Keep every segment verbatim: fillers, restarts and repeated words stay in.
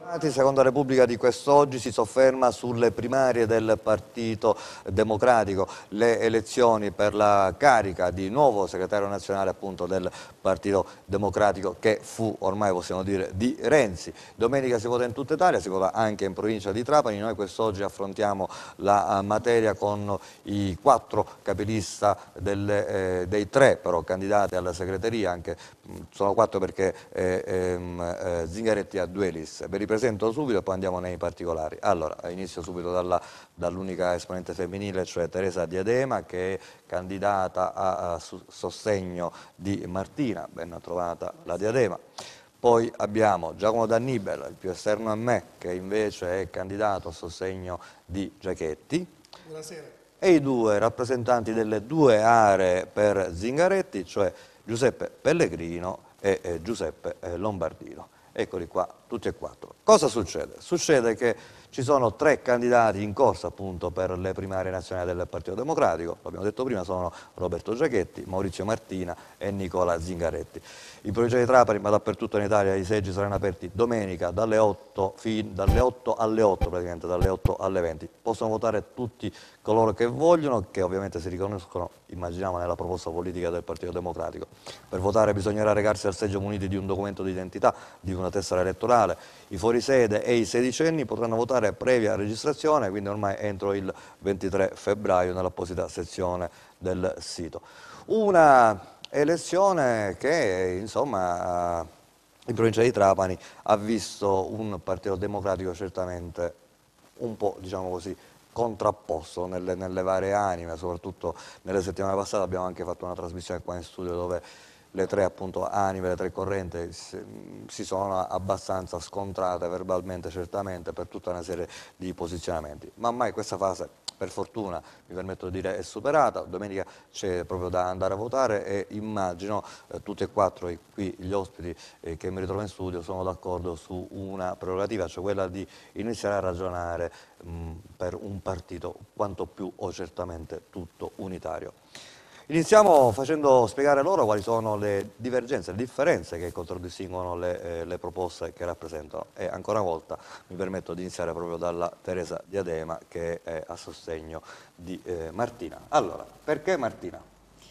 Seconda Repubblica di quest'oggi si sofferma sulle primarie del Partito Democratico, le elezioni per la carica di nuovo segretario nazionale appunto del Partito Democratico che fu ormai possiamo dire di Renzi. Domenica si vota in tutta Italia, si vota anche in provincia di Trapani. Noi quest'oggi affrontiamo la materia con i quattro capilista delle, eh, dei tre però candidati alla segreteria, anche sono quattro perché eh, ehm, eh, Zingaretti ha due liste. Vi ripresento subito e poi andiamo nei particolari. Allora, inizio subito dall'unica esponente femminile, cioè Teresa Diadema, che è candidata a, a sostegno di Martina. Ben trovata la Diadema. Poi abbiamo Giacomo D'Annibel, il più esterno a me, che invece è candidato a sostegno di Giachetti. Buonasera. E i due rappresentanti delle due aree per Zingaretti, cioè Giuseppe Pellegrino e eh, Giuseppe eh, Lombardino. Eccoli qua, tutti e quattro. Cosa succede? Succede che ci sono tre candidati in corsa appunto per le primarie nazionali del Partito Democratico, l'abbiamo detto prima, sono Roberto Giachetti, Maurizio Martina e Nicola Zingaretti. In provincia di Trapani, ma dappertutto in Italia, i seggi saranno aperti domenica dalle otto, fin, dalle otto alle otto, praticamente dalle otto alle venti. Possono votare tutti coloro che vogliono, che ovviamente si riconoscono, immaginiamo, nella proposta politica del Partito Democratico. Per votare bisognerà recarsi al seggio muniti di un documento di identità, di una tessera elettorale. I fuorisede e i sedicenni potranno votare previa registrazione, quindi ormai entro il ventitré febbraio nell'apposita sezione del sito. Una elezione che insomma in provincia di Trapani ha visto un Partito Democratico certamente un po', diciamo così, contrapposto nelle, nelle varie anime, soprattutto nelle settimane passate abbiamo anche fatto una trasmissione qua in studio dove le tre appunto anime, le tre correnti si sono abbastanza scontrate verbalmente certamente per tutta una serie di posizionamenti, ma ormai questa fase per fortuna, mi permetto di dire, è superata. Domenica c'è proprio da andare a votare e immagino eh, tutti e quattro qui gli ospiti eh, che mi ritrovo in studio sono d'accordo su una prerogativa, cioè quella di iniziare a ragionare mh, per un partito quanto più o certamente tutto unitario. Iniziamo facendo spiegare loro quali sono le divergenze, le differenze che contraddistinguono le, eh, le proposte che rappresentano e ancora una volta mi permetto di iniziare proprio dalla Teresa Diadema che è a sostegno di eh, Martina. Allora, perché Martina?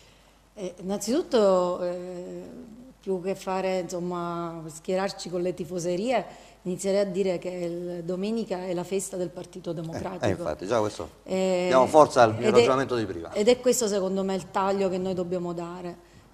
Eh, innanzitutto, eh, più che fare, insomma, schierarci con le tifoserie, inizierei a dire che il, domenica è la festa del Partito Democratico. Eh, eh infatti, già questo, eh, diamo forza al mio ed ragionamento è, di prima. Ed è questo secondo me il taglio che noi dobbiamo dare.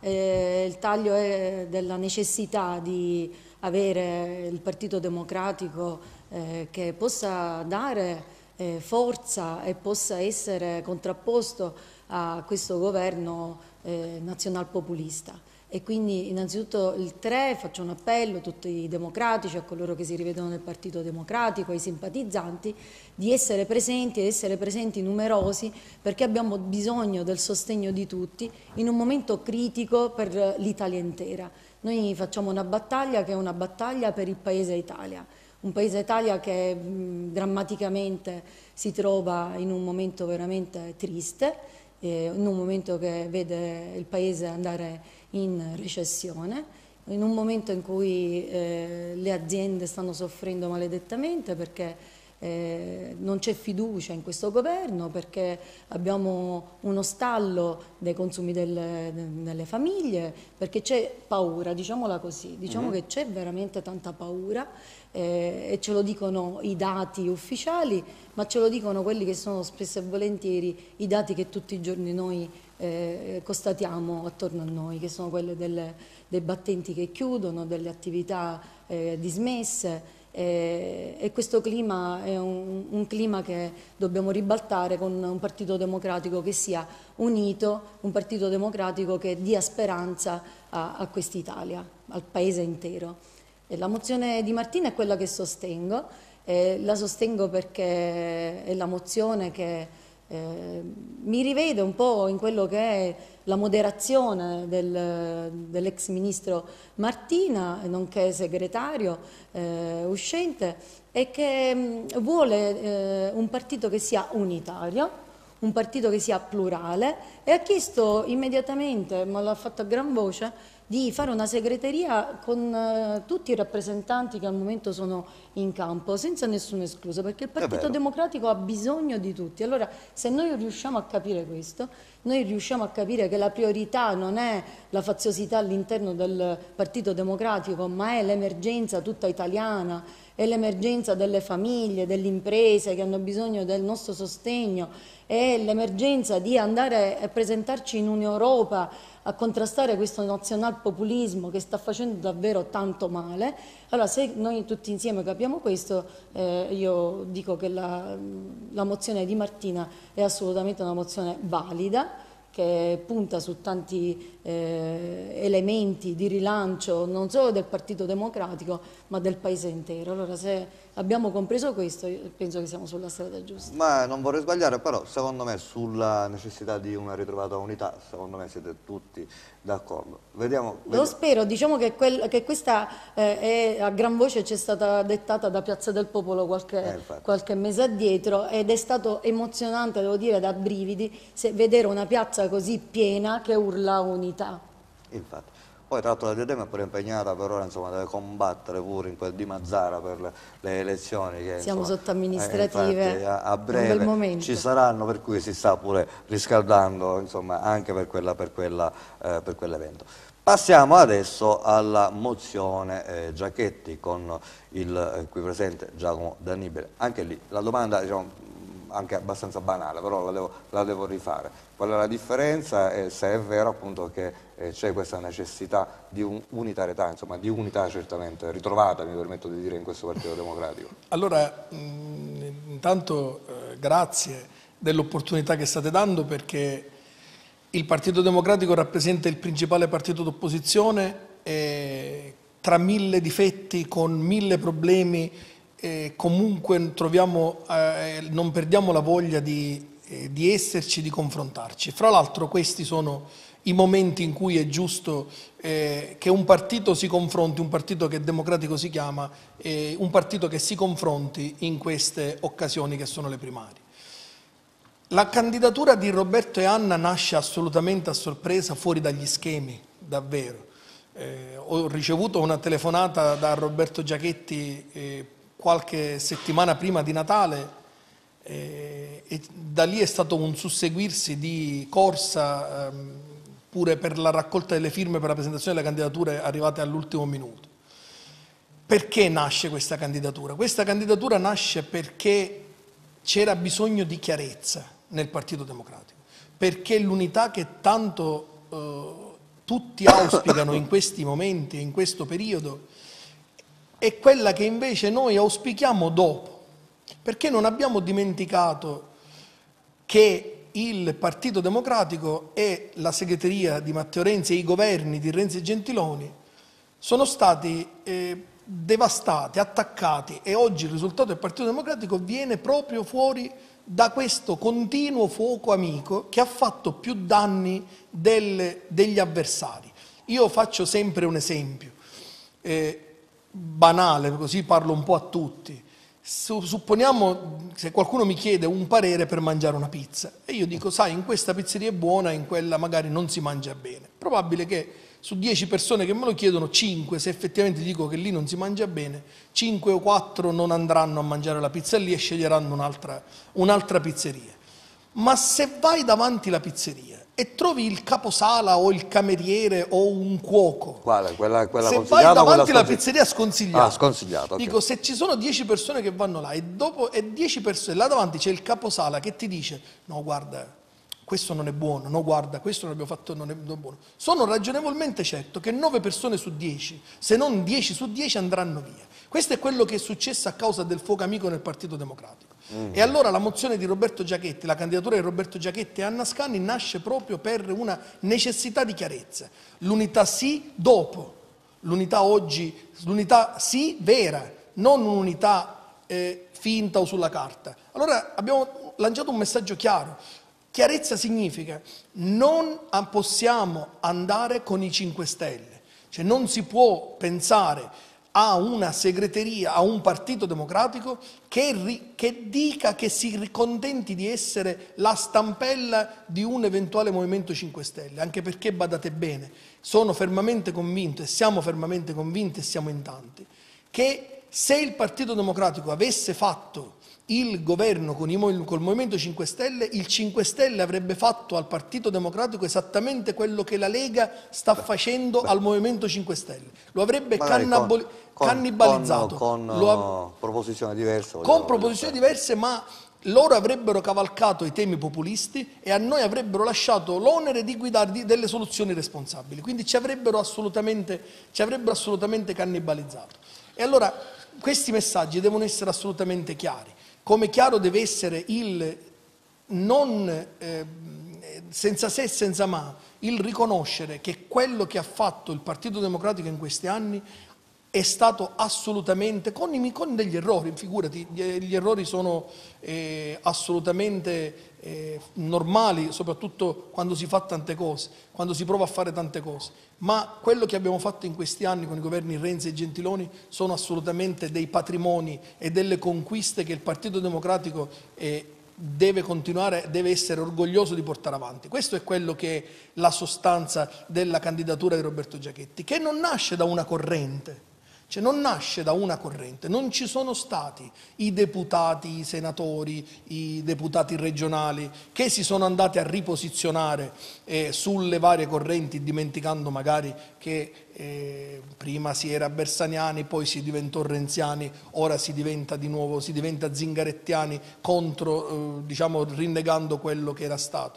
Eh, il taglio è della necessità di avere il Partito Democratico eh, che possa dare eh, forza e possa essere contrapposto a questo governo eh, nazionalpopulista. E quindi innanzitutto il tre, faccio un appello a tutti i democratici, a coloro che si rivedono nel Partito Democratico, ai simpatizzanti, di essere presenti ed essere presenti numerosi perché abbiamo bisogno del sostegno di tutti in un momento critico per l'Italia intera. Noi facciamo una battaglia che è una battaglia per il Paese Italia, un Paese Italia che mh, drammaticamente si trova in un momento veramente triste, eh, in un momento che vede il Paese andare in recessione, in un momento in cui eh, le aziende stanno soffrendo maledettamente perché eh, non c'è fiducia in questo governo, perché abbiamo uno stallo dei consumi delle, delle famiglie, perché c'è paura, diciamola così, diciamo mm-hmm. che c'è veramente tanta paura eh, e ce lo dicono i dati ufficiali, ma ce lo dicono quelli che sono spesso e volentieri i dati che tutti i giorni noi Eh, constatiamo attorno a noi, che sono quelle delle, dei battenti che chiudono, delle attività eh, dismesse eh, e questo clima è un, un clima che dobbiamo ribaltare con un Partito Democratico che sia unito, un Partito Democratico che dia speranza a, a quest'Italia, al Paese intero. E la mozione di Martina è quella che sostengo, eh, la sostengo perché è la mozione che Eh, mi rivede un po' in quello che è la moderazione del, dell'ex ministro Martina, nonché segretario eh, uscente, e che mh, vuole eh, un partito che sia unitario, un partito che sia plurale, e ha chiesto immediatamente, ma l'ha fatto a gran voce, di fare una segreteria con eh, tutti i rappresentanti che al momento sono in campo, senza nessuno escluso, perché il Partito Democratico ha bisogno di tutti. Allora, se noi riusciamo a capire questo, noi riusciamo a capire che la priorità non è la faziosità all'interno del Partito Democratico, ma è l'emergenza tutta italiana, è l'emergenza delle famiglie, delle imprese che hanno bisogno del nostro sostegno, è l'emergenza di andare a presentarci in un'Europa a contrastare questo nazionalpopulismo che sta facendo davvero tanto male. Allora, se noi tutti insieme capiamo questo, eh, io dico che la, la mozione di Martina è assolutamente una mozione valida, che punta su tanti eh, elementi di rilancio non solo del Partito Democratico ma del Paese intero. Allora, se abbiamo compreso questo, io penso che siamo sulla strada giusta. Ma non vorrei sbagliare, però secondo me sulla necessità di una ritrovata unità, secondo me siete tutti d'accordo. Vediamo, vediamo. Lo spero, diciamo che, quel, che questa eh, è, a gran voce ci è stata dettata da Piazza del Popolo qualche, eh, qualche mese addietro, ed è stato emozionante, devo dire, da brividi, se, vedere una piazza così piena che urla unità. Infatti. Poi tra l'altro la Diadema è pure impegnata per ora, insomma, deve combattere pure in quel di Mazzara per le, le elezioni. Che, Siamo insomma, sotto amministrative, eh, infatti, a, a breve è un bel momento. Ci saranno, per cui si sta pure riscaldando, insomma, anche per quella, per quella, eh, per quell'evento. Passiamo adesso alla mozione eh, Giachetti con il eh, qui presente Giacomo D'Annibale. Anche lì la domanda, diciamo, anche abbastanza banale, però la devo, la devo rifare. Qual è la differenza e se è vero appunto che eh, c'è questa necessità di un unitarietà, insomma di unità certamente ritrovata, mi permetto di dire, in questo Partito Democratico? Allora, mh, intanto eh, grazie dell'opportunità che state dando, perché il Partito Democratico rappresenta il principale partito d'opposizione e tra mille difetti, con mille problemi, eh, comunque troviamo, eh, non perdiamo la voglia di, eh, di esserci, di confrontarci. Fra l'altro questi sono i momenti in cui è giusto eh, che un partito si confronti, un partito che democratico si chiama, eh, un partito che si confronti in queste occasioni che sono le primarie. La candidatura di Roberto e Anna nasce assolutamente a sorpresa, fuori dagli schemi, davvero. Eh, ho ricevuto una telefonata da Roberto Giachetti eh, qualche settimana prima di Natale eh, e da lì è stato un susseguirsi di corsa ehm, pure per la raccolta delle firme per la presentazione delle candidature arrivate all'ultimo minuto. Perché nasce questa candidatura? Questa candidatura nasce perché c'era bisogno di chiarezza nel Partito Democratico, perché l'unità che tanto eh, tutti auspicano in questi momenti, in questo periodo, è quella che invece noi auspichiamo dopo, perché non abbiamo dimenticato che il Partito Democratico e la segreteria di Matteo Renzi e i governi di Renzi e Gentiloni sono stati eh, devastati, attaccati, e oggi il risultato del Partito Democratico viene proprio fuori da questo continuo fuoco amico che ha fatto più danni del, degli avversari. Io faccio sempre un esempio eh, banale, così parlo un po' a tutti. Supponiamo, se qualcuno mi chiede un parere per mangiare una pizza e io dico, sai, in questa pizzeria è buona, in quella magari non si mangia bene. Probabile che su dieci persone che me lo chiedono, cinque, se effettivamente dico che lì non si mangia bene, cinque o quattro non andranno a mangiare la pizza lì e sceglieranno un'altra un'altra pizzeria. Ma se vai davanti alla pizzeria e trovi il caposala o il cameriere o un cuoco, Quale? Quella, quella se vai davanti alla pizzeria sconsigliata, ah, sconsigliato, okay. Dico, se ci sono dieci persone che vanno là e dopo e dieci persone là davanti c'è il caposala che ti dice no guarda, questo non è buono, no guarda, questo non abbiamo fatto, non è, non è buono. Sono ragionevolmente certo che nove persone su dieci, se non dieci su dieci, andranno via. Questo è quello che è successo a causa del fuoco amico nel Partito Democratico. Mm. E allora la mozione di Roberto Giachetti, la candidatura di Roberto Giachetti e Anna Scanni nasce proprio per una necessità di chiarezza. L'unità sì, dopo. L'unità oggi, l'unità sì, vera, non un'unità eh, finta o sulla carta. Allora abbiamo lanciato un messaggio chiaro. Chiarezza significa non possiamo andare con i cinque Stelle, cioè non si può pensare a una segreteria, a un partito democratico che, che dica che si contenti di essere la stampella di un eventuale Movimento cinque Stelle, anche perché, badate bene, sono fermamente convinto e siamo fermamente convinti, e siamo in tanti, che se il Partito Democratico avesse fatto il governo con il Movimento cinque Stelle, il cinque Stelle avrebbe fatto al Partito Democratico esattamente quello che la Lega sta facendo Beh. al Movimento cinque Stelle. Lo avrebbe cannibali- con, cannibalizzato. Con, con Lo av- proposizioni diverse. Con proposizioni diverse, ma loro avrebbero cavalcato i temi populisti e a noi avrebbero lasciato l'onere di guidare delle soluzioni responsabili. Quindi ci avrebbero assolutamente, ci avrebbero assolutamente cannibalizzato. E allora questi messaggi devono essere assolutamente chiari. Come chiaro deve essere il non, eh, senza se e senza ma, il riconoscere che quello che ha fatto il Partito Democratico in questi anni è stato assolutamente, con, i, con degli errori, figurati, gli, gli errori sono eh, assolutamente eh, normali, soprattutto quando si fa tante cose, quando si prova a fare tante cose, ma quello che abbiamo fatto in questi anni con i governi Renzi e Gentiloni sono assolutamente dei patrimoni e delle conquiste che il Partito Democratico eh, deve continuare, deve essere orgoglioso di portare avanti. Questo è quello che è la sostanza della candidatura di Roberto Giachetti, che non nasce da una corrente. Cioè non nasce da una corrente, non ci sono stati i deputati, i senatori, i deputati regionali che si sono andati a riposizionare eh, sulle varie correnti, dimenticando magari che eh, prima si era bersaniani, poi si diventò renziani, ora si diventa di nuovo, si diventa zingarettiani contro, eh, diciamo, rinnegando quello che era stato.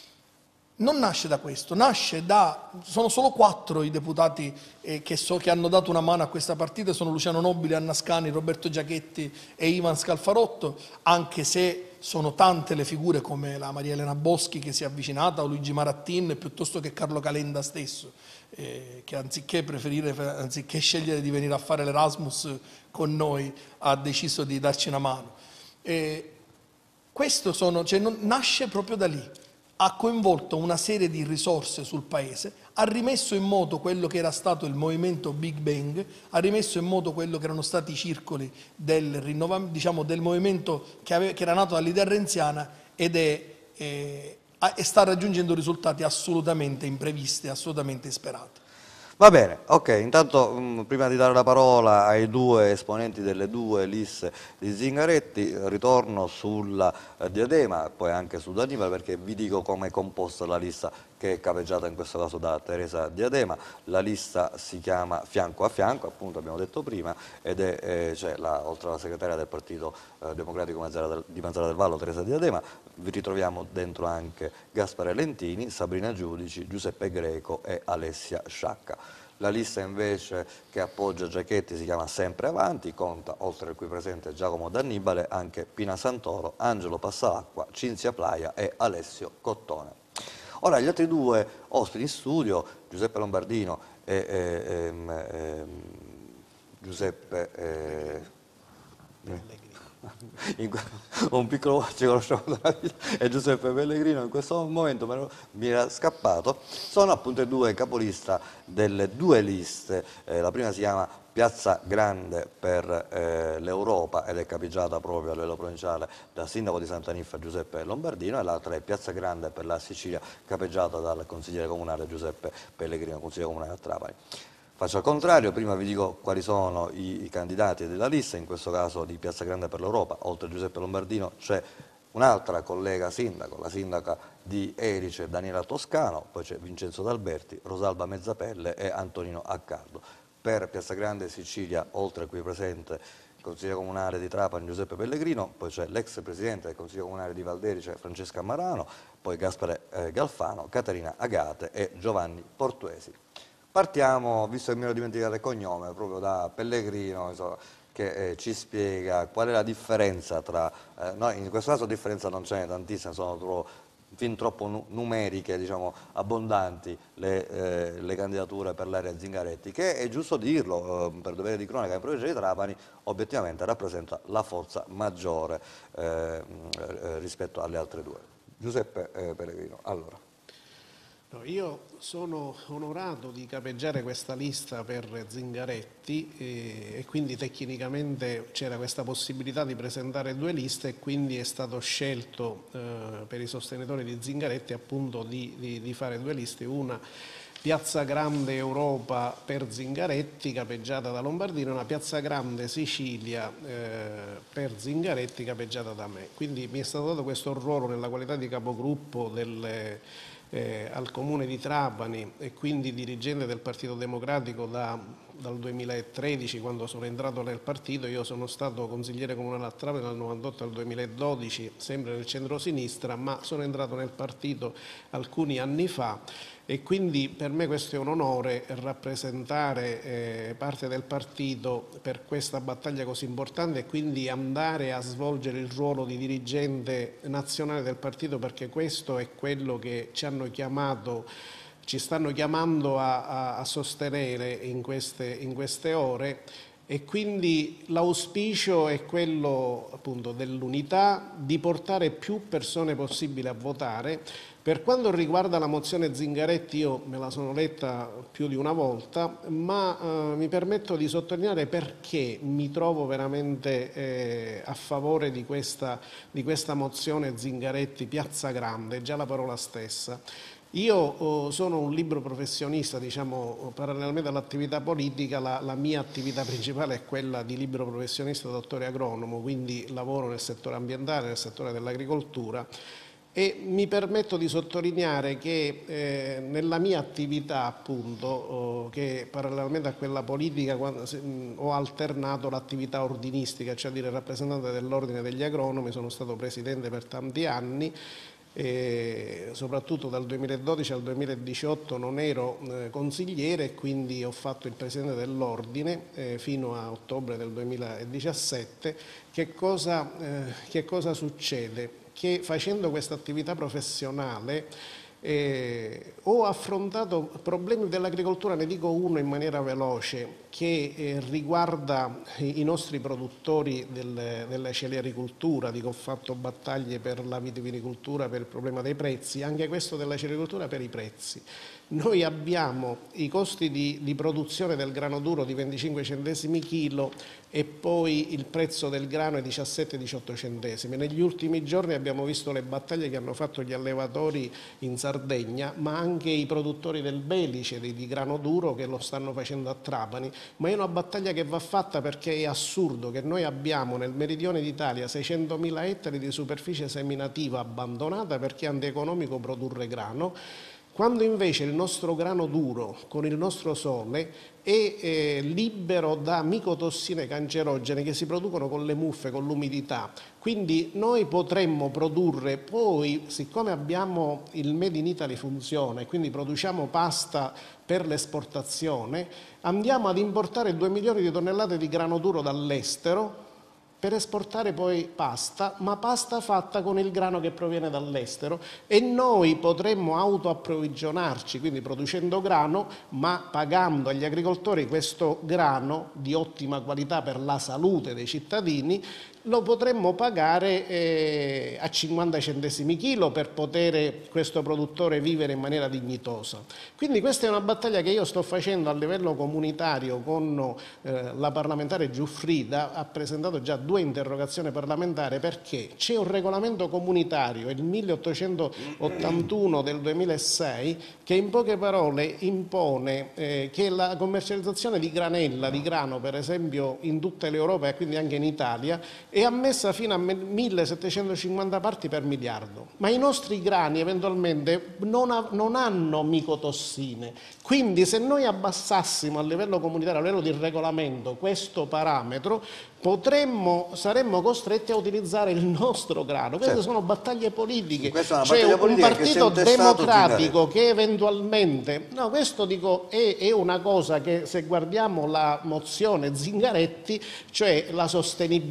Non nasce da questo, nasce da, sono solo quattro i deputati eh, che, so, che hanno dato una mano a questa partita, sono Luciano Nobile, Anna Scani, Roberto Giachetti e Ivan Scalfarotto, anche se sono tante le figure come la Maria Elena Boschi che si è avvicinata, o Luigi Marattin, piuttosto che Carlo Calenda stesso, eh, che anziché, preferire, anziché scegliere di venire a fare l'Erasmus con noi ha deciso di darci una mano. Eh, questo sono, cioè non, nasce proprio da lì. Ha coinvolto una serie di risorse sul Paese, ha rimesso in moto quello che era stato il movimento Big Bang, ha rimesso in moto quello che erano stati i circoli del, rinnova- diciamo, del movimento che, ave- che era nato dall'idea renziana ed è, eh, e sta raggiungendo risultati assolutamente imprevisti, assolutamente insperati. Va bene, ok, intanto mh, prima di dare la parola ai due esponenti delle due liste di Zingaretti, ritorno sulla eh, Diadema, poi anche su D'Annibale, perché vi dico come è composta la lista che è capeggiata in questo caso da Teresa Diadema. La lista si chiama Fianco a Fianco, appunto abbiamo detto prima, ed è, eh, cioè, la, oltre alla segretaria del Partito eh, Democratico Mazzara del, di Mazzara del Vallo, Teresa Diadema, vi ritroviamo dentro anche Gaspare Lentini, Sabrina Giudici, Giuseppe Greco e Alessia Sciacca. La lista invece che appoggia Giachetti si chiama Sempre Avanti, conta, oltre al qui presente Giacomo D'Annibale, anche Pina Santoro, Angelo Passalacqua, Cinzia Plaia e Alessio Cottone. Ora gli altri due ospiti in studio, Giuseppe Lombardino e, e, e, e Giuseppe eh, in, un piccolo ci conosciamo dalla vita, e Giuseppe Pellegrino in questo momento me lo, mi era scappato, sono appunto i due capolista delle due liste. Eh, la prima si chiama Piazza Grande per eh, l'Europa ed è capeggiata proprio a livello provinciale dal sindaco di Sant'Aniffa Giuseppe Lombardino, e l'altra è Piazza Grande per la Sicilia, capeggiata dal consigliere comunale Giuseppe Pellegrino, consigliere comunale a Trapani. Faccio al contrario, prima vi dico quali sono i, i candidati della lista, in questo caso di Piazza Grande per l'Europa. Oltre a Giuseppe Lombardino c'è un'altra collega sindaco, la sindaca di Erice Daniela Toscano, poi c'è Vincenzo D'Alberti, Rosalba Mezzapelle e Antonino Accardo. Per Piazza Grande Sicilia, oltre a qui presente il consigliere comunale di Trapani Giuseppe Pellegrino, poi c'è l'ex presidente del consiglio comunale di Valderice Francesca Marano, poi Gaspare eh, Galfano, Caterina Agate e Giovanni Portuesi. Partiamo, visto che mi ero dimenticato il cognome, proprio da Pellegrino, insomma, che eh, ci spiega qual è la differenza tra, eh, no, in questo caso differenza non ce n'è tantissima, sono troppo, fin troppo nu numeriche, diciamo, abbondanti le, eh, le candidature per l'area Zingaretti, che è giusto dirlo, eh, per dovere di cronaca, in provincia di Trapani obiettivamente rappresenta la forza maggiore eh, eh, rispetto alle altre due. Giuseppe eh, Pellegrino, allora. No, io sono onorato di capeggiare questa lista per Zingaretti e, e quindi tecnicamente c'era questa possibilità di presentare due liste e quindi è stato scelto eh, per i sostenitori di Zingaretti appunto di, di, di fare due liste, una Piazza Grande Europa per Zingaretti capeggiata da Lombardino e una Piazza Grande Sicilia eh, per Zingaretti capeggiata da me. Quindi mi è stato dato questo ruolo nella qualità di capogruppo del Eh, al comune di Trapani e quindi dirigente del Partito Democratico da, dal duemilatredici, quando sono entrato nel partito. Io sono stato consigliere comunale a Trapani dal novantotto al duemiladodici, sempre nel centro-sinistra, ma sono entrato nel partito alcuni anni fa e quindi per me questo è un onore rappresentare eh, parte del partito per questa battaglia così importante e quindi andare a svolgere il ruolo di dirigente nazionale del partito, perché questo è quello che ci hanno chiamato, ci stanno chiamando a, a, a sostenere in queste, in queste ore. E quindi l'auspicio è quello appunto dell'unità, di portare più persone possibile a votare. Per quanto riguarda la mozione Zingaretti, io me la sono letta più di una volta, ma eh, mi permetto di sottolineare perché mi trovo veramente eh, a favore di questa, di questa mozione Zingaretti Piazza Grande, già la parola stessa. Io oh, sono un libero professionista, diciamo, parallelamente all'attività politica, la, la mia attività principale è quella di libero professionista dottore agronomo, quindi lavoro nel settore ambientale, nel settore dell'agricoltura e mi permetto di sottolineare che eh, nella mia attività, appunto, oh, che parallelamente a quella politica quando, se, mh, ho alternato l'attività ordinistica, cioè a dire rappresentante dell'ordine degli agronomi, sono stato presidente per tanti anni. E soprattutto dal duemiladodici al duemiladiciotto non ero eh, consigliere e quindi ho fatto il presidente dell'ordine eh, fino a ottobre del duemiladiciassette. Che cosa, eh, che cosa succede? Che facendo questa attività professionale eh, ho affrontato problemi dell'agricoltura, ne dico uno in maniera veloce, che eh, riguarda i nostri produttori del, della cerealicoltura. Dico, ho fatto battaglie per la vitivinicoltura, per il problema dei prezzi, anche questo della cerealicoltura per i prezzi. Noi abbiamo i costi di, di produzione del grano duro di venticinque centesimi chilo e poi il prezzo del grano è diciassette diciotto centesimi. Negli ultimi giorni abbiamo visto le battaglie che hanno fatto gli allevatori in Sardegna, ma anche i produttori del Belice di, di grano duro che lo stanno facendo a Trapani. Ma è una battaglia che va fatta perché è assurdo che noi abbiamo nel meridione d'Italia seicentomila ettari di superficie seminativa abbandonata perché è antieconomico produrre grano, quando invece il nostro grano duro con il nostro sole è eh, libero da micotossine cancerogene che si producono con le muffe, con l'umidità. Quindi noi potremmo produrre poi, siccome abbiamo il Made in Italy funziona e quindi produciamo pasta per l'esportazione, andiamo ad importare due milioni di tonnellate di grano duro dall'estero per esportare poi pasta, ma pasta fatta con il grano che proviene dall'estero e noi potremmo autoapprovvigionarci, quindi producendo grano, ma pagando agli agricoltori questo grano di ottima qualità per la salute dei cittadini, lo potremmo pagare eh, a cinquanta centesimi chilo per poter questo produttore vivere in maniera dignitosa. Quindi questa è una battaglia che io sto facendo a livello comunitario con eh, la parlamentare Giuffrida, ha presentato già due interrogazioni parlamentari perché c'è un regolamento comunitario, il milleottocentottantuno del duemilasei, che in poche parole impone eh, che la commercializzazione di granella, di grano per esempio in tutta l'Europa e quindi anche in Italia, è ammessa fino a millesettecentocinquanta parti per miliardo, ma i nostri grani eventualmente non, ha, non hanno micotossine, quindi se noi abbassassimo a livello comunitario, a livello di regolamento questo parametro, potremmo, saremmo costretti a utilizzare il nostro grano. Queste certo. sono battaglie politiche. Questa è una C'è battaglia un politica partito che democratico che eventualmente, no, questo dico è, è una cosa che se guardiamo la mozione Zingaretti, cioè la sostenibilità, le cose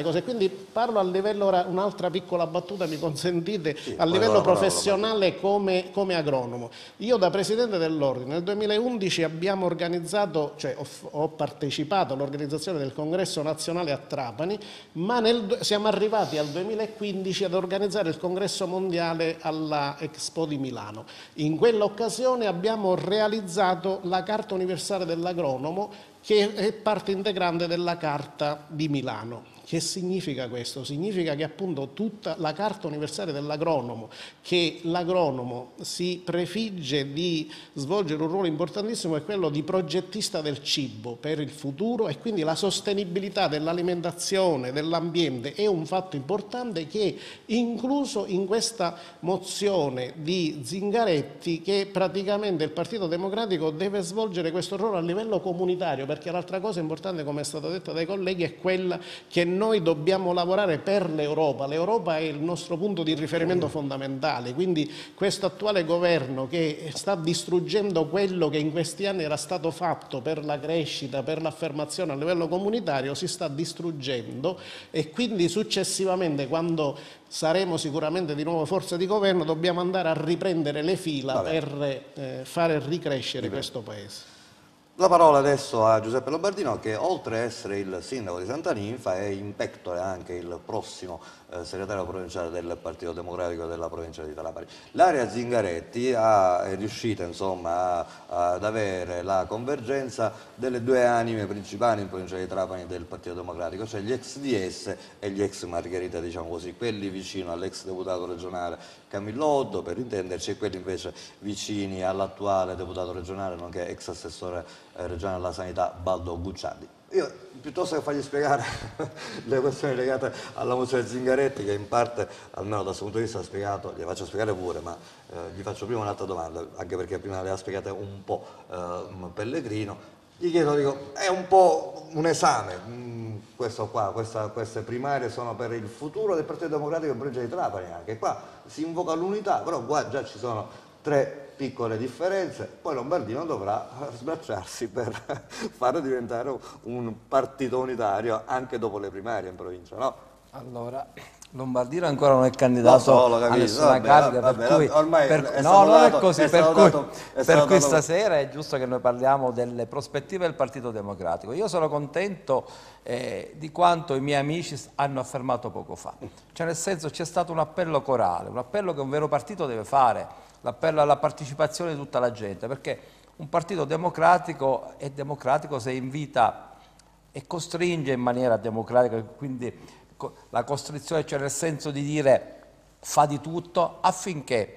cose, quindi parlo a livello, ora un'altra piccola battuta mi consentite, sì, a livello parola, professionale come, come agronomo. Io da Presidente dell'Ordine nel duemilaundici abbiamo organizzato, cioè ho, ho partecipato all'organizzazione del Congresso Nazionale a Trapani, ma nel, siamo arrivati al duemilaquindici ad organizzare il Congresso Mondiale alla Expo di Milano. In quell'occasione abbiamo realizzato la Carta Universale dell'Agronomo, che è parte integrante della Carta di Milano. Che significa questo? Significa che appunto tutta la Carta Universale dell'Agronomo, che l'agronomo si prefigge di svolgere un ruolo importantissimo, è quello di progettista del cibo per il futuro, e quindi la sostenibilità dell'alimentazione, dell'ambiente è un fatto importante che è incluso in questa mozione di Zingaretti, che praticamente il Partito Democratico deve svolgere questo ruolo a livello comunitario, perché l'altra cosa importante, come è stato detto dai colleghi, è quella che noi dobbiamo lavorare per l'Europa. L'Europa è il nostro punto di riferimento fondamentale, quindi questo attuale governo che sta distruggendo quello che in questi anni era stato fatto per la crescita, per l'affermazione a livello comunitario, si sta distruggendo, e quindi successivamente, quando saremo sicuramente di nuovo forza di governo, dobbiamo andare a riprendere le fila Vabbè. per eh, fare ricrescere Vabbè. questo Paese. La parola adesso a Giuseppe Lombardino, che oltre a essere il sindaco di Santa Ninfa è in pectore anche il prossimo eh, segretario provinciale del Partito Democratico della provincia di Trapani. L'area Zingaretti ha, è riuscita insomma, a, ad avere la convergenza delle due anime principali in provincia di Trapani del Partito Democratico, cioè gli ex D S e gli ex Margherita, diciamo così, quelli vicino all'ex deputato regionale Camillo Oddo, per intenderci, e quelli invece vicini all'attuale deputato regionale, nonché ex assessore eh, regionale alla sanità Baldo Gucciardi. Io, piuttosto che fargli spiegare le questioni legate alla mozione Zingaretti, che in parte, almeno da questo punto di vista, ha spiegato, gli faccio spiegare pure, ma eh, gli faccio prima un'altra domanda, anche perché prima le ha spiegate un po' eh, Pellegrino. Gli chiedo, dico, è un po' un esame, mm, questo qua, questa, queste primarie sono per il futuro del Partito Democratico in provincia di Trapani, anche qua si invoca l'unità, però qua già ci sono tre piccole differenze, poi Lombardino dovrà sbracciarsi per fare diventare un partito unitario anche dopo le primarie in provincia, no? Allora, Lombardino ancora non è candidato so, a nessuna vabbè, carica, vabbè, per cui, ormai per, è no, non dato, è così, è per cui, dato, è per cui dato... stasera è giusto che noi parliamo delle prospettive del Partito Democratico. Io sono contento eh, di quanto i miei amici hanno affermato poco fa, cioè nel senso c'è stato un appello corale, un appello che un vero partito deve fare, l'appello alla partecipazione di tutta la gente, perché un partito democratico è democratico se invita e costringe in maniera democratica, quindi la costrizione, cioè nel senso di dire fa di tutto affinché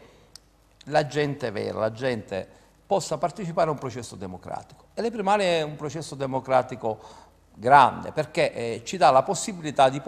la gente vera, la gente possa partecipare a un processo democratico. E le primarie è un processo democratico grande, perché eh, ci dà la possibilità di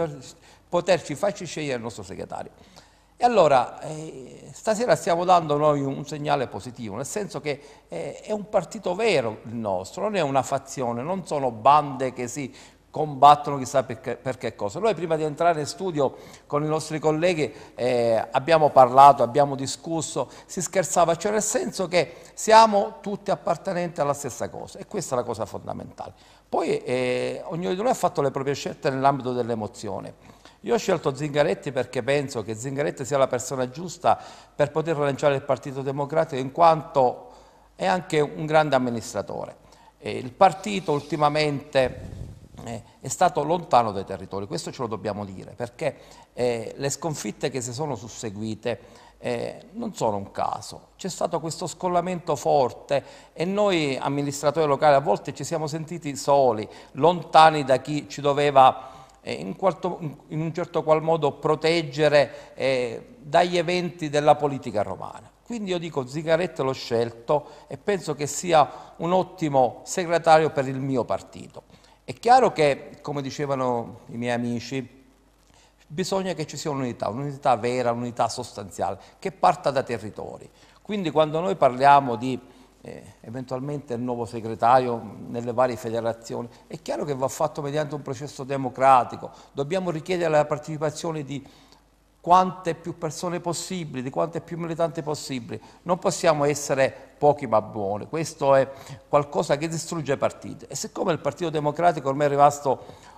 poterci farci scegliere il nostro segretario. E allora eh, stasera stiamo dando noi un, un segnale positivo, nel senso che eh, è un partito vero il nostro, non è una fazione, non sono bande che si combattono chissà perché, per che cosa. Noi prima di entrare in studio con i nostri colleghi eh, abbiamo parlato, abbiamo discusso, si scherzava, cioè nel senso che siamo tutti appartenenti alla stessa cosa, e questa è la cosa fondamentale. Poi eh, ognuno di noi ha fatto le proprie scelte nell'ambito dell'emozione. Io ho scelto Zingaretti perché penso che Zingaretti sia la persona giusta per poter lanciare il Partito Democratico, in quanto è anche un grande amministratore. Eh, il partito ultimamente eh, è stato lontano dai territori, questo ce lo dobbiamo dire, perché eh, le sconfitte che si sono susseguite eh, non sono un caso. C'è stato questo scollamento forte e noi amministratori locali a volte ci siamo sentiti soli, lontani da chi ci doveva In, quarto, in un certo qual modo proteggere eh, dagli eventi della politica romana. Quindi io dico Zingaretti l'ho scelto e penso che sia un ottimo segretario per il mio partito. È chiaro che, come dicevano i miei amici, bisogna che ci sia un'unità, un'unità vera, un'unità sostanziale, che parta da territori. Quindi quando noi parliamo di Eh, eventualmente il nuovo segretario nelle varie federazioni, è chiaro che va fatto mediante un processo democratico, dobbiamo richiedere la partecipazione di quante più persone possibili, di quante più militanti possibili, non possiamo essere pochi ma buoni, questo è qualcosa che distrugge i partiti, e siccome il Partito Democratico ormai è rimasto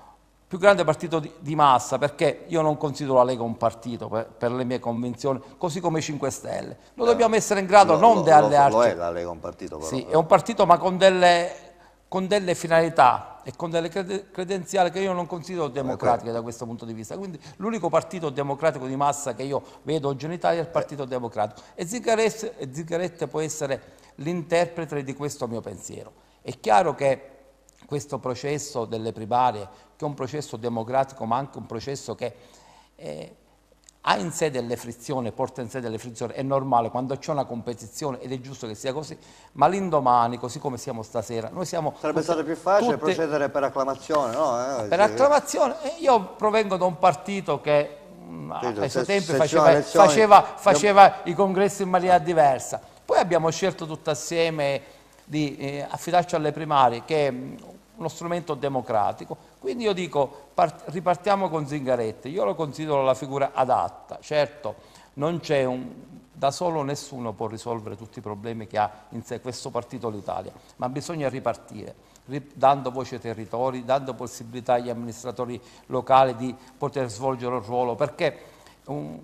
più grande partito di, di massa, perché io non considero la Lega un partito per, per le mie convinzioni, così come i cinque Stelle. Noi eh, dobbiamo essere in grado lo, non lo, di allearci. Lo è la Lega un partito però. Sì, è un partito ma con delle, con delle finalità e con delle credenziali che io non considero democratiche da questo punto di vista. Quindi l'unico partito democratico di massa che io vedo oggi in Italia è il Partito eh. Democratico. E Zingaretti, Zingaretti può essere l'interprete di questo mio pensiero. È chiaro che questo processo delle primarie, che è un processo democratico ma anche un processo che eh, ha in sé delle frizioni, porta in sé delle frizioni, è normale quando c'è una competizione ed è giusto che sia così, ma l'indomani, così come siamo stasera, noi siamo... Sarebbe tutte, stato più facile tutte, procedere per acclamazione, no? Eh, per sì. acclamazione, io provengo da un partito che sì, ai suoi se, tempi se faceva, elezioni, faceva, faceva io... i congressi in maniera diversa, poi abbiamo scelto tutti assieme di eh, affidarci alle primarie, che è uno strumento democratico, quindi io dico ripartiamo con Zingaretti, io lo considero la figura adatta, certo non c'è un, da solo nessuno può risolvere tutti i problemi che ha in sé questo partito l'Italia, ma bisogna ripartire, dando voce ai territori, dando possibilità agli amministratori locali di poter svolgere un ruolo, perché un,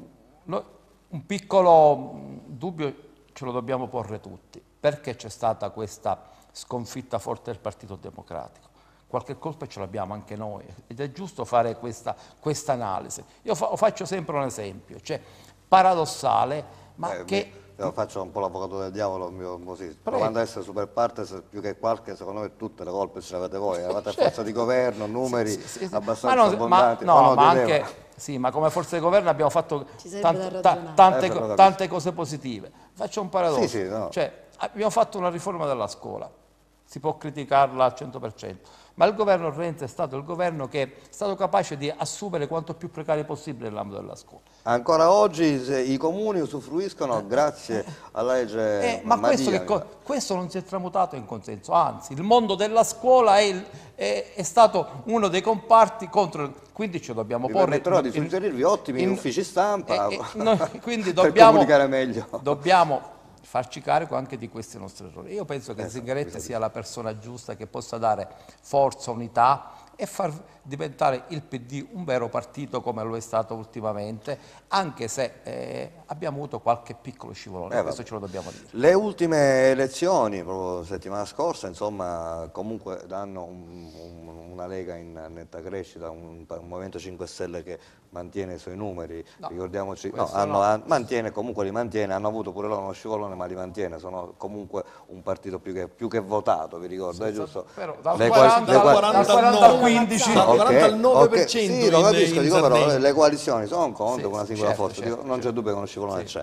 un piccolo dubbio ce lo dobbiamo porre tutti, perché c'è stata questa sconfitta forte del Partito Democratico? Qualche colpa ce l'abbiamo anche noi ed è giusto fare questa, questa analisi. Io fa, faccio sempre un esempio, cioè paradossale, ma eh, che... Io faccio un po' l'avvocato del diavolo, così, provando ad essere super partes, più che qualche, secondo me tutte le colpe ce le avete voi, avete certo. forza di governo, numeri sì, sì, sì. abbastanza ma non, abbondanti. Ma, no, ma anche, sì, ma come forza di governo abbiamo fatto tante, ta, tante, eh, tante cose positive. Faccio un paradosso, sì, sì, no. cioè, abbiamo fatto una riforma della scuola, si può criticarla al cento per cento, ma il governo Renzi è stato il governo che è stato capace di assumere quanto più precari possibile nell'ambito della scuola. Ancora oggi i comuni usufruiscono grazie alla legge eh, Ma questo, che, questo non si è tramutato in consenso, anzi il mondo della scuola è, il, è, è stato uno dei comparti contro il, quindi ci dobbiamo Vi porre... permetterò di suggerirvi ottimi in, uffici stampa eh, eh, noi, quindi per dobbiamo, comunicare meglio. Dobbiamo farci carico anche di questi nostri errori. Io penso che Zingaretti sia la persona giusta che possa dare forza, unità e far diventare il P D un vero partito come lo è stato ultimamente, anche se eh, abbiamo avuto qualche piccolo scivolone, eh, questo ce lo dobbiamo dire. Le ultime elezioni, proprio settimana scorsa, insomma, comunque danno un, un, una Lega in netta crescita, un, un Movimento cinque Stelle che mantiene i suoi numeri, no, ricordiamoci, no, hanno, no. mantiene, comunque li mantiene, hanno avuto pure loro uno scivolone ma li mantiene, sono comunque un partito più che, più che votato, vi ricordo, sì, è giusto? Però dal quaranta al quindici, dal quaranta al nove per cento okay, sì, lo capisco, dico, però le coalizioni sono un conto, sì, con una singola certo, forza, certo, dico, non c'è certo. dubbio che uno scivolone Sì. c'è.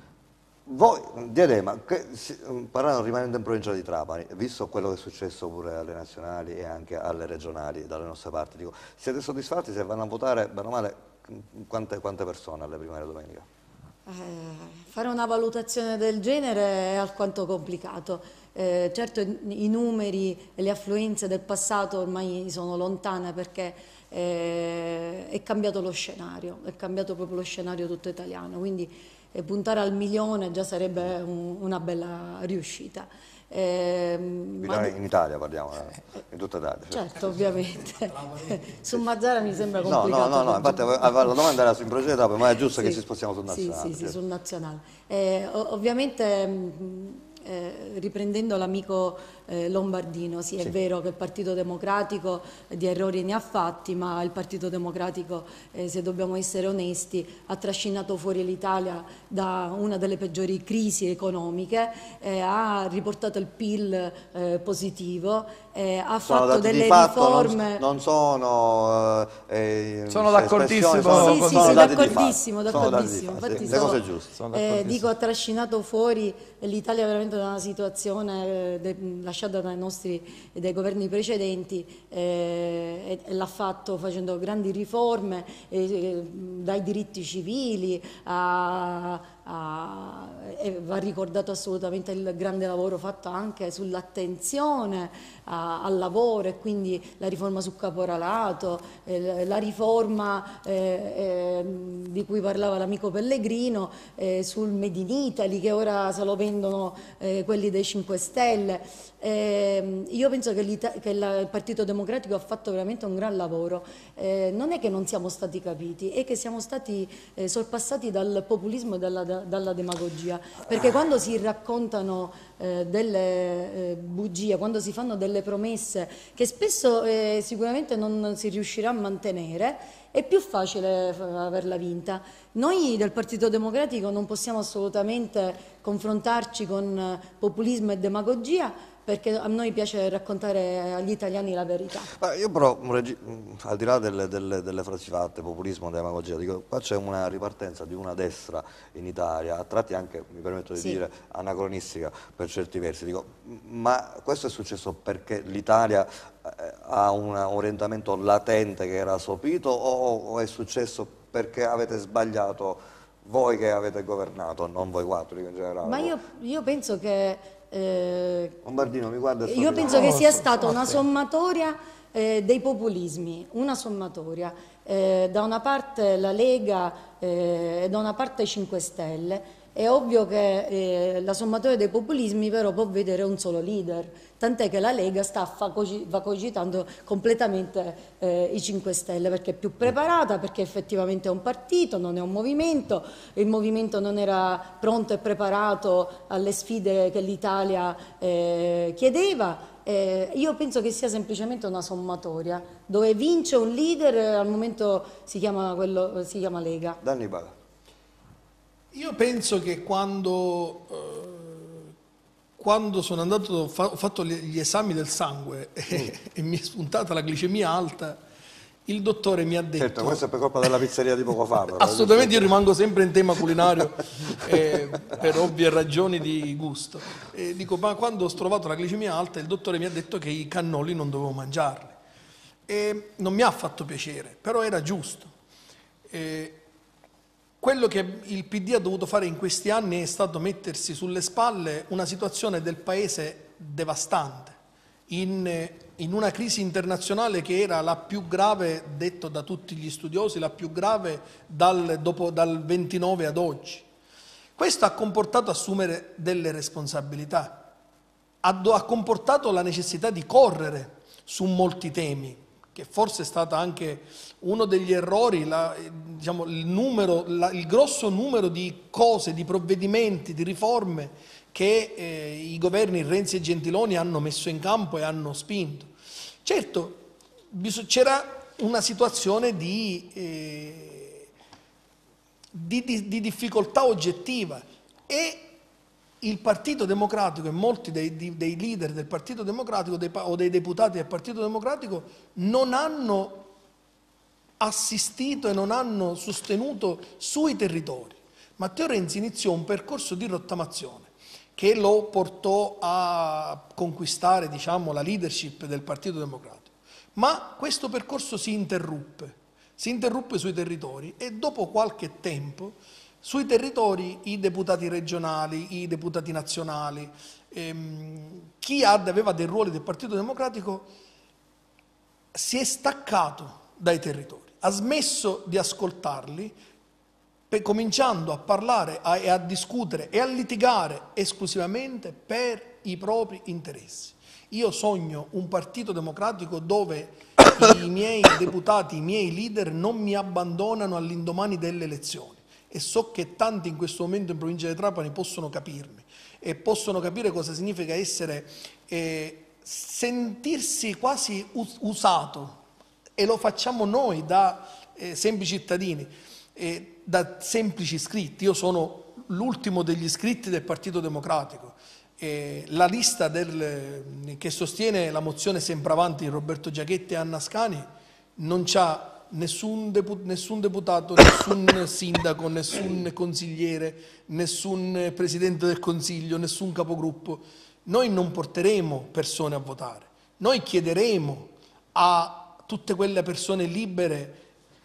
Voi, Diadema, che, parlando, rimanendo in provincia di Trapani, visto quello che è successo pure alle nazionali e anche alle regionali dalle nostre parti, dico, siete soddisfatti se vanno a votare, bene o male, quante, quante persone alle primarie domenica? Eh, fare una valutazione del genere è alquanto complicato. Eh, certo i numeri e le affluenze del passato ormai sono lontane perché eh, è cambiato lo scenario, è cambiato proprio lo scenario tutto italiano, quindi e puntare al milione già sarebbe un, una bella riuscita. Eh, ma in Italia parliamo, eh, in tutta Italia. Certo, ovviamente. Su Mazara mi sembra complicato. No, no, no, no infatti la domanda era in progetto, ma è giusto sì, che ci spostiamo sul nazionale. Sì, sì, sì, sul nazionale. Eh, ovviamente mh, eh, riprendendo l'amico eh, Lombardino, sì, è sì. vero che il Partito Democratico di errori ne ha fatti, ma il Partito Democratico, eh, se dobbiamo essere onesti, ha trascinato fuori l'Italia da una delle peggiori crisi economiche, eh, ha riportato il P I L eh, positivo, eh, ha sono fatto delle riforme... Non, non sono... Eh, sono d'accordissimo. Sì, sì, sì, d'accordissimo, d'accordissimo. Infatti le cose giuste. Eh, dico, ha trascinato fuori l'Italia veramente da una situazione eh, de, lasciata dai nostri dai governi precedenti eh, e, e l'ha fatto facendo grandi riforme eh, dai diritti civili a, a, e va ricordato assolutamente il grande lavoro fatto anche sull'attenzione al lavoro, e quindi la riforma sul caporalato, eh, la riforma eh, eh, di cui parlava l'amico Pellegrino eh, sul Made in Italy, che ora se lo vendono eh, quelli dei cinque Stelle. Eh, io penso che, che la, il Partito Democratico ha fatto veramente un gran lavoro. Eh, non è che non siamo stati capiti, è che siamo stati eh, sorpassati dal populismo e dalla, da, dalla demagogia, perché quando si raccontano eh, delle eh, bugie, quando si fanno delle promesse che spesso eh, sicuramente non si riuscirà a mantenere, è più facile averla vinta. Noi del Partito Democratico non possiamo assolutamente confrontarci con populismo e demagogia, perché a noi piace raccontare agli italiani la verità. Ma io però, al di là delle, delle, delle frasi fatte, populismo, demagogia, dico, qua c'è una ripartenza di una destra in Italia, a tratti anche, mi permetto di sì. dire, anacronistica per certi versi. Dico, ma questo è successo perché l'Italia ha un orientamento latente che era sopito, o, o è successo perché avete sbagliato voi che avete governato, non voi quattro in generale? Ma io, io penso che... Eh, Lombardino, mi guarda, io penso che sia stata una sommatoria eh, dei populismi, una sommatoria. Eh, da una parte la Lega eh, e da una parte i cinque Stelle. È ovvio che eh, la sommatoria dei populismi però può vedere un solo leader, tant'è che la Lega sta fagocitando completamente eh, i cinque Stelle, perché è più preparata, perché effettivamente è un partito, non è un movimento, il movimento non era pronto e preparato alle sfide che l'Italia eh, chiedeva. Eh, io penso che sia semplicemente una sommatoria, dove vince un leader, al momento si chiama, quello, si chiama Lega. D'Annibale. Io penso che quando, eh, quando sono andato, ho fatto gli esami del sangue e, mm. e mi è spuntata la glicemia alta, il dottore mi ha detto... Certo, questo è per colpa della pizzeria di poco fa. Assolutamente, io rimango sempre in tema culinario eh, per ovvie ragioni di gusto. E dico, ma quando ho trovato la glicemia alta, il dottore mi ha detto che i cannoli non dovevo mangiarli. E non mi ha fatto piacere, però era giusto. E, quello che il P D ha dovuto fare in questi anni è stato mettersi sulle spalle una situazione del paese devastante, in, in una crisi internazionale che era la più grave, detto da tutti gli studiosi, la più grave dal, dopo, dal ventinove ad oggi. Questo ha comportato assumere delle responsabilità, ha, ha comportato la necessità di correre su molti temi, che forse è stato anche uno degli errori, la, diciamo, il, numero, la, il grosso numero di cose, di provvedimenti, di riforme che eh, i governi Renzi e Gentiloni hanno messo in campo e hanno spinto. Certo, c'era una situazione di, eh, di, di, di difficoltà oggettiva e il Partito Democratico e molti dei, dei leader del Partito Democratico dei, o dei deputati del Partito Democratico non hanno assistito e non hanno sostenuto sui territori. Matteo Renzi iniziò un percorso di rottamazione che lo portò a conquistare, diciamo, la leadership del Partito Democratico. Ma questo percorso si interruppe, si interruppe sui territori e dopo qualche tempo sui territori i deputati regionali, i deputati nazionali, ehm, chi aveva dei ruoli del Partito Democratico si è staccato dai territori, ha smesso di ascoltarli, per, cominciando a parlare a, e a discutere e a litigare esclusivamente per i propri interessi. Io sogno un Partito Democratico dove i miei deputati, i miei leader non mi abbandonano all'indomani delle elezioni. E so che tanti in questo momento in provincia di Trapani possono capirmi e possono capire cosa significa essere, eh, sentirsi quasi usato, e lo facciamo noi da eh, semplici cittadini, eh, da semplici iscritti. Io sono l'ultimo degli iscritti del Partito Democratico. Eh, la lista del, che sostiene la mozione Sempravanti di Roberto Giachetti e Anna Ascani non c'ha Nessun, deput- nessun deputato, nessun sindaco, nessun consigliere, nessun presidente del consiglio, nessun capogruppo. Noi non porteremo persone a votare, noi chiederemo a tutte quelle persone libere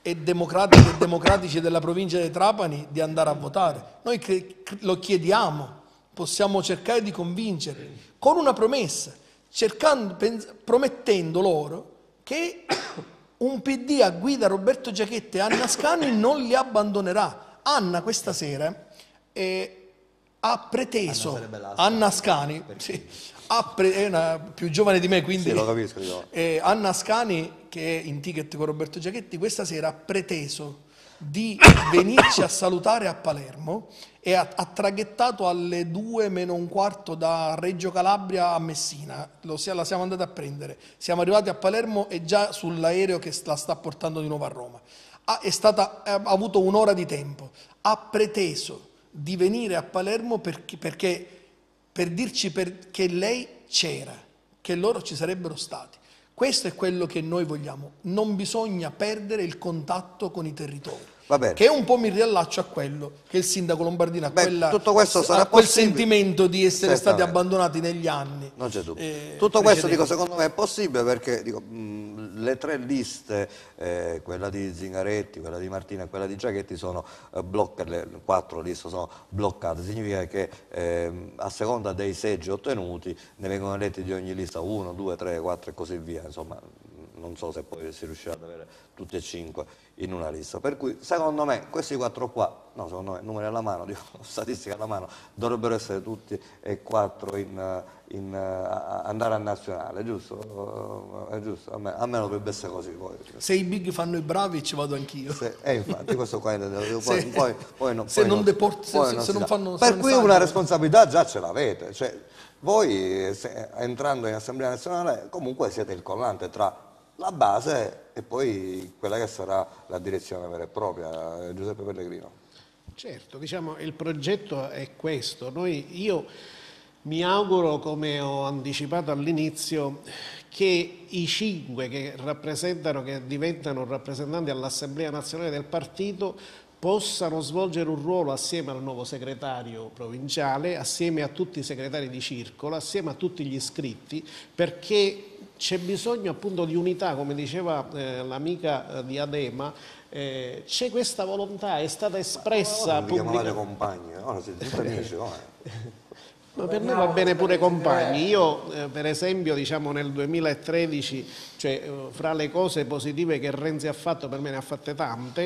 e democratiche e democratici della provincia di Trapani di andare a votare. Noi lo chiediamo, possiamo cercare di convincerli con una promessa, cercando, promettendo loro che un P D a guida Roberto Giachetti e Anna Ascani non li abbandonerà. Anna questa sera eh, ha preteso, Anna, Anna Ascani, sì, ha pre, è una più giovane di me, quindi sì, lo capisco, eh, Anna Ascani, che è in ticket con Roberto Giachetti, questa sera ha preteso di venirci a salutare a Palermo e ha, ha traghettato alle due meno un quarto da Reggio Calabria a Messina. Lo, la siamo andati a prendere, siamo arrivati a Palermo e già sull'aereo che la sta portando di nuovo a Roma. Ha, è stata, ha avuto un'ora di tempo, ha preteso di venire a Palermo perché, perché per dirci per, che lei c'era, che loro ci sarebbero stati. Questo è quello che noi vogliamo, non bisogna perdere il contatto con i territori. Va bene. Che un po' mi riallaccio a quello che il sindaco Lombardino ha, Beh, quella, tutto questo sarà a quel possibile. sentimento di essere stati abbandonati negli anni. Non c'è dubbio. Eh, tutto questo dico, secondo me è possibile perché dico, mh, le tre liste, eh, quella di Zingaretti, quella di Martina e quella di Giachetti, sono eh, bloccate, le quattro liste sono bloccate. Significa che eh, a seconda dei seggi ottenuti ne vengono eletti di ogni lista uno, due, tre, quattro e così via. Insomma, non so se poi si riuscirà ad avere tutti e cinque in una lista. Per cui secondo me questi quattro qua, no secondo me numeri alla mano, dico, statistica alla mano, dovrebbero essere tutti e quattro in, in uh, andare a nazionale, giusto? Uh, è giusto? A me, a me dovrebbe essere così. Poi. Se i big fanno i bravi ci vado anch'io. E eh, infatti questo qua poi, se, poi, poi non, se poi non, non, deport, poi se, non se non fanno... Per se cui non una sanno. responsabilità già ce l'avete, cioè, voi se, entrando in Assemblea Nazionale comunque siete il collante tra la base e poi quella che sarà la direzione vera e propria, Giuseppe Pellegrino. Certo, diciamo il progetto è questo. Noi, io mi auguro, come ho anticipato all'inizio, che i cinque che rappresentano, che diventano rappresentanti all'Assemblea Nazionale del partito possano svolgere un ruolo assieme al nuovo segretario provinciale, assieme a tutti i segretari di circolo, assieme a tutti gli iscritti, perché c'è bisogno appunto di unità, come diceva eh, l'amica eh, di Adema, eh, c'è questa volontà, è stata espressa... Non vi chiamavate compagni, ora siete tutti amici, ma per me va bene pure compagni. Io eh, per esempio diciamo nel duemilatredici, cioè eh, fra le cose positive che Renzi ha fatto, per me ne ha fatte tante,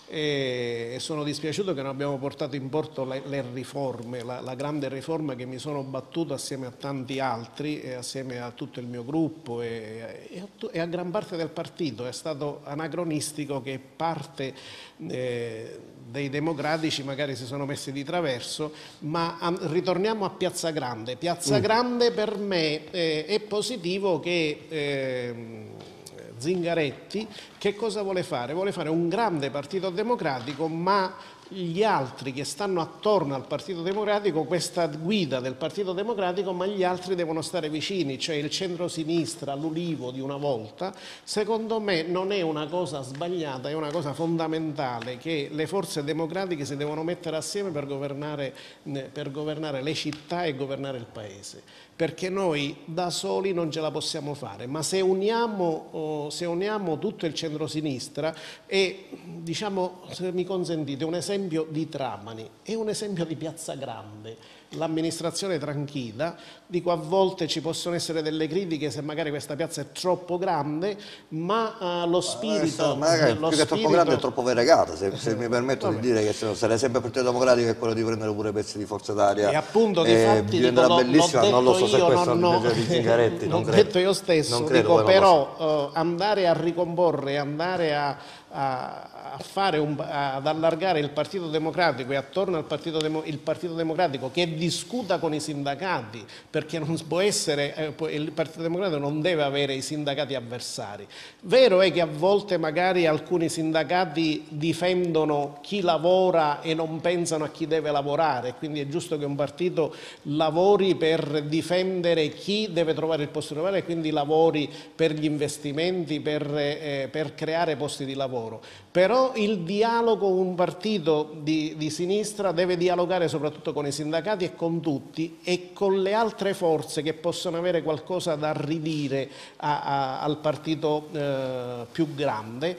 e sono dispiaciuto che non abbiamo portato in porto le, le riforme, la, la grande riforma che mi sono battuto assieme a tanti altri e assieme a tutto il mio gruppo e, e, a, e a gran parte del partito. È stato anacronistico che parte eh, dei democratici magari si sono messi di traverso, ma a, ritorniamo a Piazza Grande. Piazza mm. Grande per me eh, è positivo che... Eh, Zingaretti che cosa vuole fare? Vuole fare un grande partito democratico, ma gli altri che stanno attorno al Partito Democratico, questa guida del Partito Democratico, ma gli altri devono stare vicini, cioè il centro-sinistra, l'Ulivo di una volta, secondo me non è una cosa sbagliata, è una cosa fondamentale che le forze democratiche si devono mettere assieme per governare, per governare le città e governare il Paese. Perché noi da soli non ce la possiamo fare, ma se uniamo, oh, se uniamo tutto il centro-sinistra e diciamo, se mi consentite, un esempio di Trapani e un esempio di Piazza Grande, l'amministrazione tranquilla, dico a volte ci possono essere delle critiche se magari questa piazza è troppo grande, ma uh, lo spirito... Ma magari più che troppo grande è troppo variegata, se, se mi permetto Vabbè. di dire che se, se l'esempio del Partito Democratico è quello di prendere pure pezzi di Forza d'Aria e appunto eh, difatti diventerà dico, bellissima, non lo so se questo non, è il di Zingaretti, non l'ho credo. detto io stesso, non credo, dico, però uh, andare a ricomporre, andare a, a, a fare un, ad allargare il Partito Democratico e attorno al Partito, Demo, il Partito Democratico che discuta con i sindacati, perché non può essere, eh, il Partito Democratico non deve avere i sindacati avversari. Vero è che a volte magari alcuni sindacati difendono chi lavora e non pensano a chi deve lavorare, quindi è giusto che un partito lavori per difendere chi deve trovare il posto di lavoro e quindi lavori per gli investimenti, per, eh, per creare posti di lavoro. Però il dialogo, un partito di, di sinistra deve dialogare soprattutto con i sindacati e con tutti e con le altre forze che possono avere qualcosa da ridire a, a, al partito eh, più grande.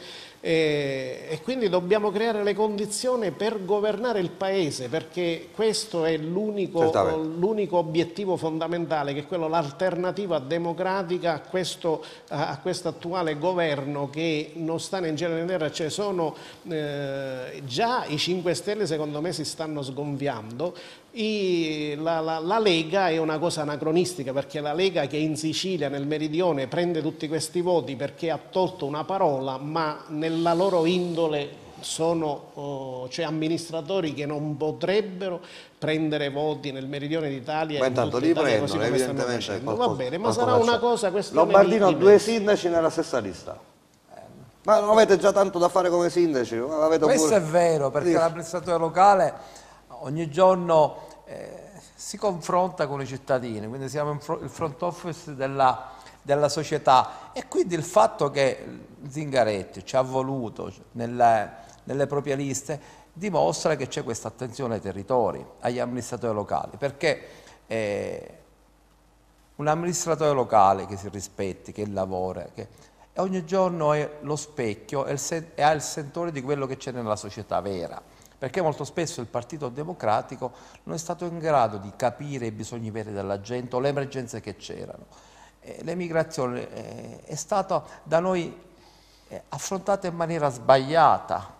E, e quindi dobbiamo creare le condizioni per governare il Paese, perché questo è l'unico l'unico obiettivo fondamentale, che è quello, l'alternativa democratica a questo, a questo attuale governo che non sta né in cielo né in terra. Cioè sono, eh, già i cinque Stelle secondo me si stanno sgonfiando. I, la, la, la Lega è una cosa anacronistica, perché la Lega, che in Sicilia, nel meridione, prende tutti questi voti perché ha tolto una parola, ma nella loro indole sono oh, cioè amministratori che non potrebbero prendere voti nel meridione d'Italia. Ma intanto li prendono, evidentemente. Va bene, ma sarà una cosa questione Lombardino, di, di due sindaci nella stessa lista. Ma non avete già tanto da fare come sindaci? Questo pure... è vero, perché l'amministratore locale ogni giorno eh, si confronta con i cittadini, quindi siamo il front office della, della società, e quindi il fatto che Zingaretti ci ha voluto nelle, nelle proprie liste dimostra che c'è questa attenzione ai territori, agli amministratori locali, perché eh, un amministratore locale che si rispetti, che lavora, che e ogni giorno è lo specchio e ha il sentore di quello che c'è nella società vera, perché molto spesso il Partito Democratico non è stato in grado di capire i bisogni veri della gente o le emergenze che c'erano. L'emigrazione eh, è stata da noi eh, affrontata in maniera sbagliata.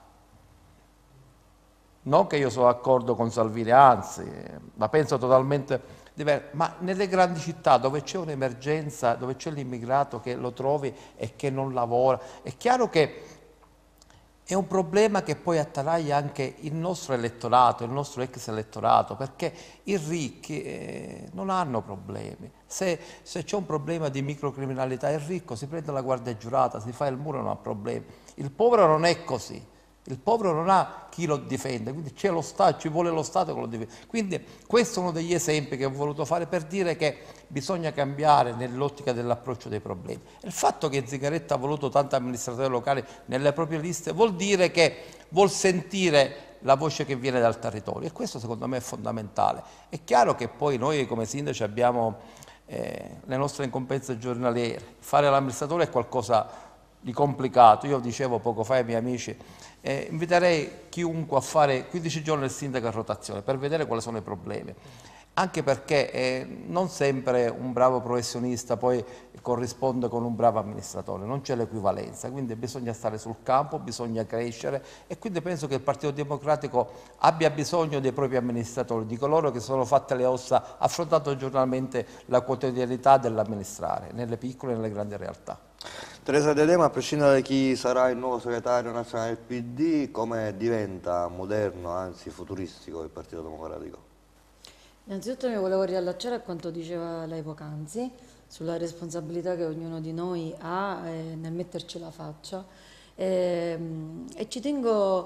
Non che io sono d'accordo con Salvini, anzi, la penso totalmente diversa, ma nelle grandi città dove c'è un'emergenza, dove c'è l'immigrato che lo trovi e che non lavora, è chiaro che è un problema che poi attanaglia anche il nostro elettorato, il nostro ex elettorato, perché i ricchi eh, non hanno problemi. Se, se c'è un problema di microcriminalità, il ricco si prende la guardia giurata, si fa il muro, non ha problemi. Il povero non è così. Il povero non ha chi lo difende, quindi c'è lo Stato, ci vuole lo Stato che lo difende. Quindi questo è uno degli esempi che ho voluto fare per dire che bisogna cambiare nell'ottica dell'approccio dei problemi. Il fatto che Zingaretti ha voluto tanti amministratori locali nelle proprie liste vuol dire che vuol sentire la voce che viene dal territorio, e questo secondo me è fondamentale. È chiaro che poi noi come sindaci abbiamo eh, le nostre incombenze giornaliere. Fare l'amministratore è qualcosa di complicato. Io dicevo poco fa ai miei amici, eh, inviterei chiunque a fare quindici giorni il sindaco a rotazione per vedere quali sono i problemi, anche perché eh, non sempre un bravo professionista poi corrisponde con un bravo amministratore, non c'è l'equivalenza, quindi bisogna stare sul campo, bisogna crescere, e quindi penso che il Partito Democratico abbia bisogno dei propri amministratori, di coloro che sono fatte le ossa, affrontando giornalmente la quotidianità dell'amministrare nelle piccole e nelle grandi realtà. Teresa D'Adema, a prescindere da chi sarà il nuovo segretario nazionale del P D, come diventa moderno, anzi futuristico, il Partito Democratico? Innanzitutto mi volevo riallacciare a quanto diceva lei poc'anzi, sulla responsabilità che ognuno di noi ha eh, nel metterci la faccia, e, e ci tengo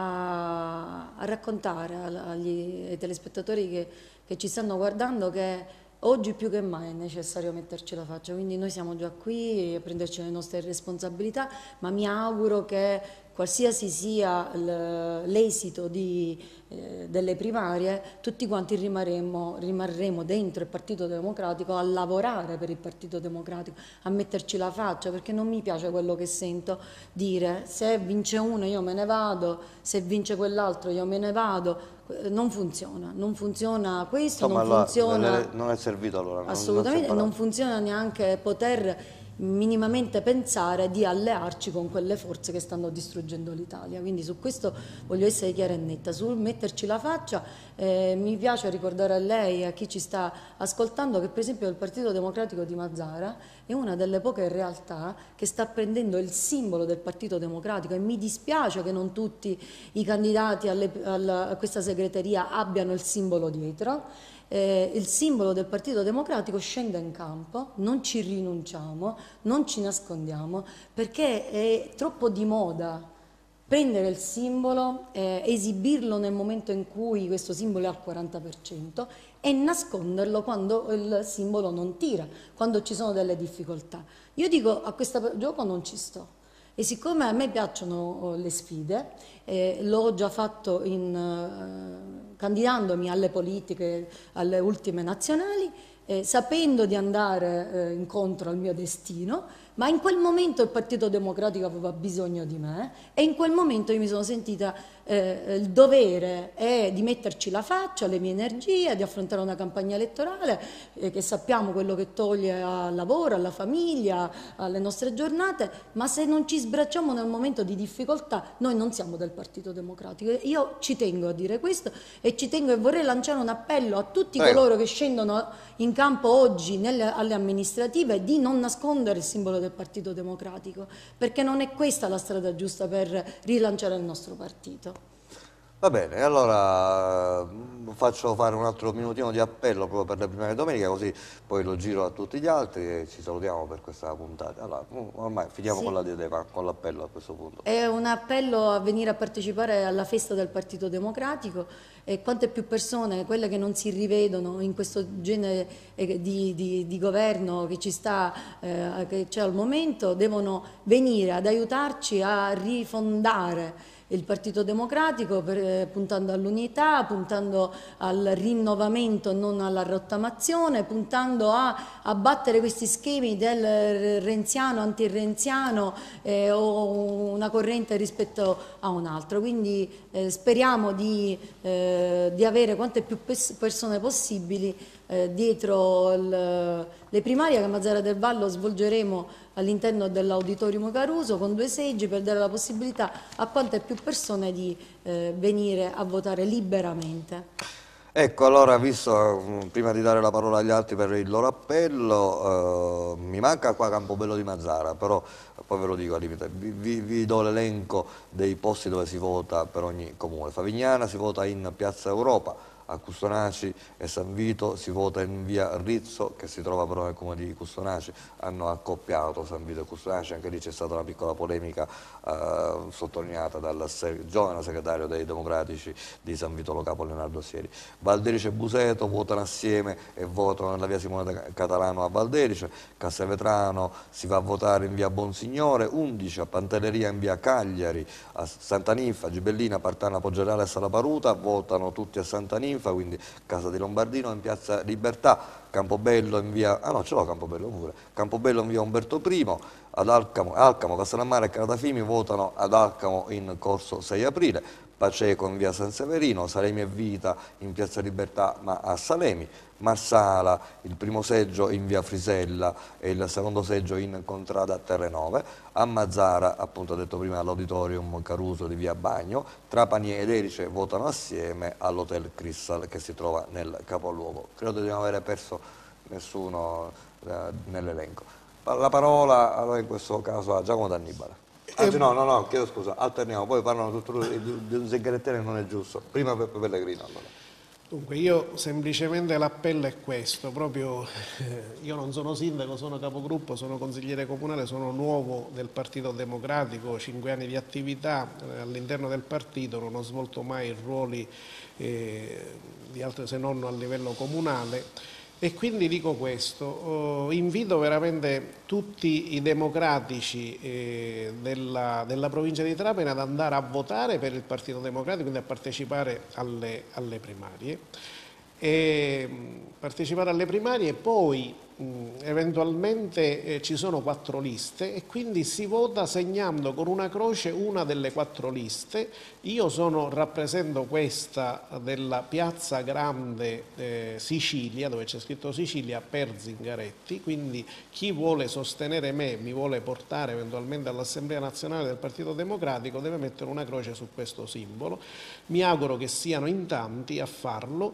a, a raccontare agli, ai telespettatori che, che ci stanno guardando che oggi più che mai è necessario metterci la faccia, quindi noi siamo già qui a prenderci le nostre responsabilità, ma mi auguro che qualsiasi sia l'esito di, eh, delle primarie, tutti quanti rimarremo, rimarremo dentro il Partito Democratico a lavorare per il Partito Democratico, a metterci la faccia, perché non mi piace quello che sento dire: se vince uno io me ne vado, se vince quell'altro io me ne vado. Non funziona, non funziona questo, Insomma, non funziona, non è servito allora. Assolutamente, non, non funziona neanche poter minimamente pensare di allearci con quelle forze che stanno distruggendo l'Italia. Quindi su questo voglio essere chiara e netta, sul metterci la faccia. Eh, mi piace ricordare a lei e a chi ci sta ascoltando che per esempio il Partito Democratico di Mazara è una delle poche realtà che sta prendendo il simbolo del Partito Democratico, e mi dispiace che non tutti i candidati alle, alla, a questa segreteria abbiano il simbolo dietro. Eh, il simbolo del Partito Democratico scende in campo, non ci rinunciamo, non ci nascondiamo, perché è troppo di moda prendere il simbolo, eh, esibirlo nel momento in cui questo simbolo è al quaranta per cento e nasconderlo quando il simbolo non tira, quando ci sono delle difficoltà. Io dico, a questo gioco non ci sto. E siccome a me piacciono le sfide, eh, l'ho già fatto in, eh, candidandomi alle politiche, alle ultime nazionali, eh, sapendo di andare eh, incontro al mio destino, ma in quel momento il Partito Democratico aveva bisogno di me e in quel momento io mi sono sentita eh, il dovere è di metterci la faccia, le mie energie, di affrontare una campagna elettorale eh, che sappiamo quello che toglie al lavoro, alla famiglia, alle nostre giornate, ma se non ci sbracciamo nel momento di difficoltà noi non siamo del Partito Democratico. Io ci tengo a dire questo e ci tengo e vorrei lanciare un appello a tutti Prego. coloro che scendono in campo oggi nelle, alle amministrative di non nascondere il simbolo del Partito Democratico, perché non è questa la strada giusta per rilanciare il nostro partito. Va bene, allora faccio fare un altro minutino di appello proprio per le primarie domenica, così poi lo giro a tutti gli altri e ci salutiamo per questa puntata. Allora, ormai finiamo Sì. con la diadema, con l'appello a questo punto. È un appello a venire a partecipare alla festa del Partito Democratico e quante più persone, quelle che non si rivedono in questo genere di, di, di governo che ci sta, eh, che c'è al momento, devono venire ad aiutarci a rifondare il Partito Democratico per, puntando all'unità, puntando al rinnovamento, non alla rottamazione, puntando a abbattere questi schemi del renziano, anti-renziano eh, o una corrente rispetto a un altro. Quindi eh, speriamo di, eh, di avere quante più persone possibili eh, dietro il, le primarie che a Mazara del Vallo svolgeremo all'interno dell'Auditorium Caruso con due seggi per dare la possibilità a quante più persone di eh, venire a votare liberamente. Ecco, allora, visto, prima di dare la parola agli altri per il loro appello, eh, mi manca qua Campobello di Mazara, però poi ve lo dico al limite, vi, vi, vi do l'elenco dei posti dove si vota per ogni comune. Favignana si vota in Piazza Europa, a Custonaci e San Vito si vota in via Rizzo, che si trova però nel comune di Custonaci. Hanno accoppiato San Vito e Custonaci, anche lì c'è stata una piccola polemica eh, sottolineata dal se giovane segretario dei Democratici di San Vito Lo Capo, Leonardo Sieri. Valderice e Buseto votano assieme e votano nella via Simone Catalano a Valderice. Castelvetrano si va a votare in via Bonsignore, undici a Pantelleria in via Cagliari, a Santa Ninfa, Gibellina, Partana, Poggerale e Salaparuta votano tutti a Santa Ninfa, quindi Casa di Lombardino in piazza Libertà, Campobello in via, ah no ce l'ho Campobello pure, Campobello in via Umberto I, ad Alcamo, Alcamo Castellammare e Calatafimi votano ad Alcamo in corso sei aprile, Paceco in via San Severino, Salemi e Vita in piazza Libertà ma a Salemi, Marsala il primo seggio in via Frisella e il secondo seggio in contrada Terrenove, a Mazara, appunto detto prima, all'Auditorium Caruso di via Bagno, Trapani ed Erice votano assieme all'Hotel Crystal che si trova nel capoluogo. Credo di non avere perso nessuno eh, nell'elenco. La parola allora in questo caso a Giacomo D'Annibale. Anzi no, no, no, chiedo scusa, alterniamo, poi parlano tutto di un segreterio non è giusto. Prima Peppe Pellegrino allora. Dunque io semplicemente l'appello è questo, proprio eh, io non sono sindaco, sono capogruppo, sono consigliere comunale, sono nuovo del Partito Democratico, cinque anni di attività eh, all'interno del partito, non ho svolto mai ruoli eh, di altre se non a livello comunale. E quindi dico questo, oh, invito veramente tutti i democratici eh, della, della provincia di Trapani ad andare a votare per il Partito Democratico, quindi a partecipare alle, alle primarie. E, mh, partecipare alle primarie e poi mh, eventualmente eh, ci sono quattro liste e quindi si vota segnando con una croce una delle quattro liste. Io sono, rappresento questa della Piazza Grande eh, Sicilia, dove c'è scritto Sicilia per Zingaretti, quindi chi vuole sostenere me, mi vuole portare eventualmente all'Assemblea Nazionale del Partito Democratico deve mettere una croce su questo simbolo. Mi auguro che siano in tanti a farlo.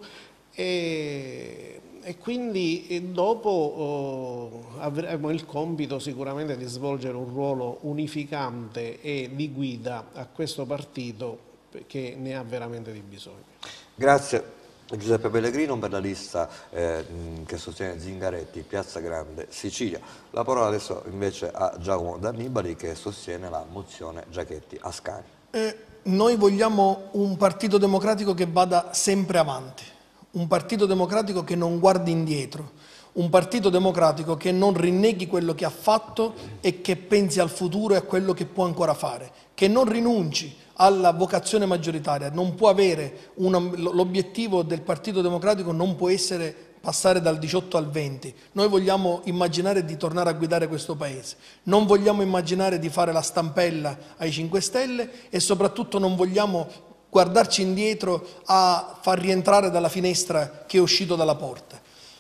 E, e quindi e dopo oh, avremo il compito sicuramente di svolgere un ruolo unificante e di guida a questo partito che ne ha veramente di bisogno. Grazie Giuseppe Pellegrino per la lista eh, che sostiene Zingaretti, Piazza Grande, Sicilia. La parola adesso invece a Giacomo D'Annibali che sostiene la mozione Giachetti Ascani. Eh, noi vogliamo un Partito Democratico che vada sempre avanti. Un partito democratico che non guardi indietro, un partito democratico che non rinneghi quello che ha fatto e che pensi al futuro e a quello che può ancora fare, che non rinunci alla vocazione maggioritaria, non può avere l'obiettivo del Partito Democratico non può essere passare dal diciotto al venti, noi vogliamo immaginare di tornare a guidare questo Paese, non vogliamo immaginare di fare la stampella ai cinque Stelle e soprattutto non vogliamo guardarci indietro a far rientrare dalla finestra che è uscito dalla porta.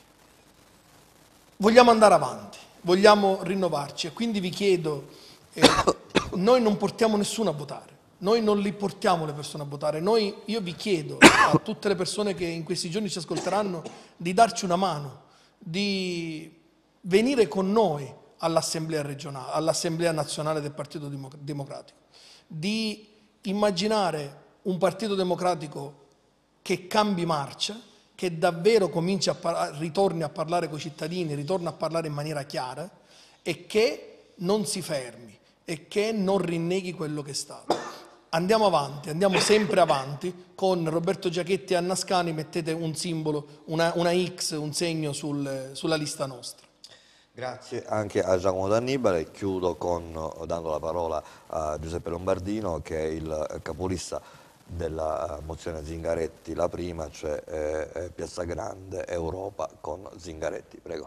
Vogliamo andare avanti, vogliamo rinnovarci e quindi vi chiedo, eh, noi non portiamo nessuno a votare. Noi non li portiamo le persone a votare, noi, io vi chiedo a tutte le persone che in questi giorni ci ascolteranno di darci una mano, di venire con noi all'Assemblea regionale, all'Assemblea nazionale del Partito Democratico, di immaginare un Partito Democratico che cambi marcia, che davvero cominci a par- ritorni a parlare con i cittadini, ritorni a parlare in maniera chiara e che non si fermi e che non rinneghi quello che è stato. Andiamo avanti, andiamo sempre avanti, con Roberto Giachetti e Anna Ascani mettete un simbolo, una, una X, un segno sul, sulla lista nostra. Grazie anche a Giacomo D'Annibale. Chiudo con, dando la parola a Giuseppe Lombardino, che è il capolista della mozione Zingaretti, la prima, cioè eh, Piazza Grande Europa con Zingaretti. Prego.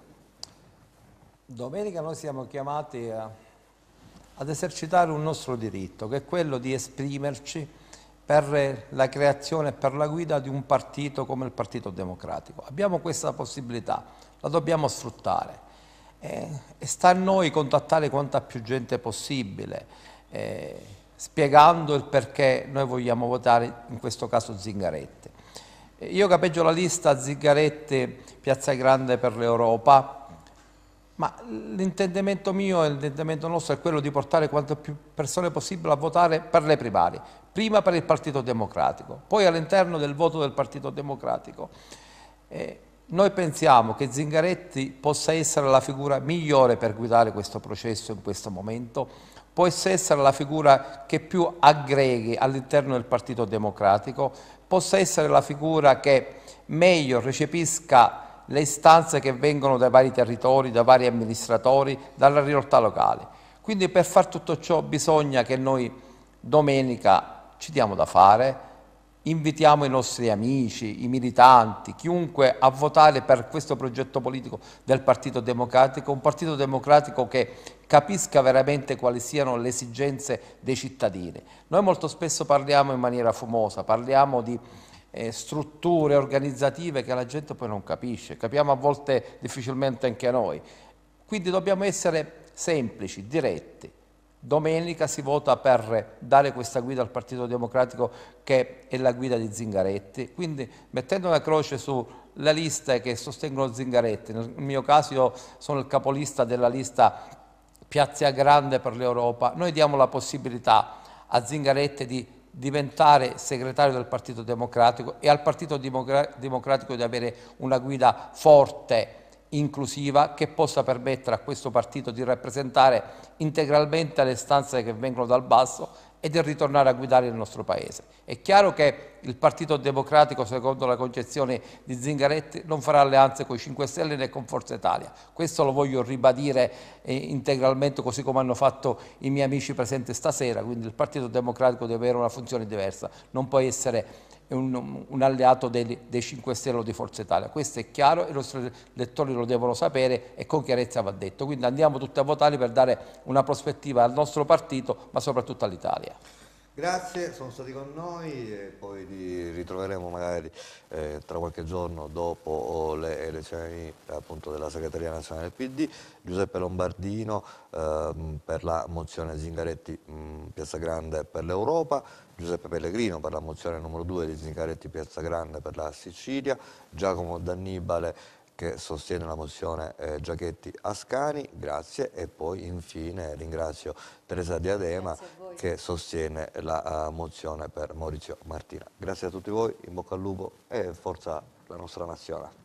Domenica noi siamo chiamati a... ad esercitare un nostro diritto, che è quello di esprimerci per la creazione e per la guida di un partito come il Partito Democratico. Abbiamo questa possibilità, la dobbiamo sfruttare eh, e sta a noi contattare quanta più gente possibile, eh, spiegando il perché noi vogliamo votare, in questo caso Zingaretti. Eh, io capeggio la lista Zingaretti, Piazza Grande per l'Europa, ma l'intendimento mio e l'intendimento nostro è quello di portare quante più persone possibile a votare per le primarie, prima per il Partito Democratico, poi all'interno del voto del Partito Democratico. Eh, noi pensiamo che Zingaretti possa essere la figura migliore per guidare questo processo in questo momento, possa essere la figura che più aggreghi all'interno del Partito Democratico, possa essere la figura che meglio recepisca le istanze che vengono dai vari territori, da vari amministratori, dalle realtà locali. Quindi per far tutto ciò bisogna che noi domenica ci diamo da fare, invitiamo i nostri amici, i militanti, chiunque a votare per questo progetto politico del Partito Democratico, un Partito Democratico che capisca veramente quali siano le esigenze dei cittadini. Noi molto spesso parliamo in maniera fumosa, parliamo di Eh, strutture organizzative che la gente poi non capisce, capiamo a volte difficilmente anche noi. Quindi dobbiamo essere semplici, diretti. Domenica si vota per dare questa guida al Partito Democratico, che è la guida di Zingaretti, quindi mettendo una croce sulle liste che sostengono Zingaretti. Nel mio caso io sono il capolista della lista Piazza Grande per l'Europa. Noi diamo la possibilità a Zingaretti di diventare segretario del Partito Democratico e al Partito Democratico di avere una guida forte, inclusiva, che possa permettere a questo partito di rappresentare integralmente le istanze che vengono dal basso e di ritornare a guidare il nostro Paese. È chiaro che il Partito Democratico, secondo la concezione di Zingaretti, non farà alleanze con i cinque Stelle né con Forza Italia. Questo lo voglio ribadire eh, integralmente, così come hanno fatto i miei amici presenti stasera. Quindi il Partito Democratico deve avere una funzione diversa, non può essere un, un alleato dei, dei cinque Stelle o di Forza Italia. Questo è chiaro, i nostri lettori lo devono sapere e con chiarezza va detto. Quindi andiamo tutti a votare per dare una prospettiva al nostro partito, ma soprattutto all'Italia. Grazie, sono stati con noi e poi li ritroveremo magari eh, tra qualche giorno dopo le elezioni appunto della segreteria nazionale del P D. Giuseppe Lombardino ehm, per la mozione Zingaretti mh, Piazza Grande per l'Europa, Giuseppe Pellegrino per la mozione numero due di Zingaretti Piazza Grande per la Sicilia, Giacomo D'Annibale che sostiene la mozione eh, Giachetti Ascani, grazie, e poi infine ringrazio Teresa Diadema che sostiene la uh, mozione per Maurizio Martina. Grazie a tutti voi, in bocca al lupo e forza la nostra nazione.